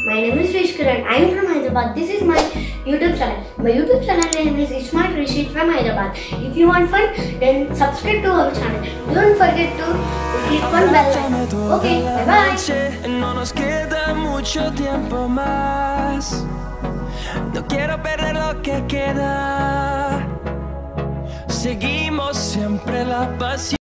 My name is Rish Kiran. I am from Hyderabad. This is my YouTube channel. My YouTube channel name is Smart Rishi from Hyderabad. If you want fun, then subscribe to our channel. Don't forget to click on bell icon. Okay, bye bye. No nos queda mucho tiempo más. No quiero perder lo que queda. Seguimos siempre la pasión.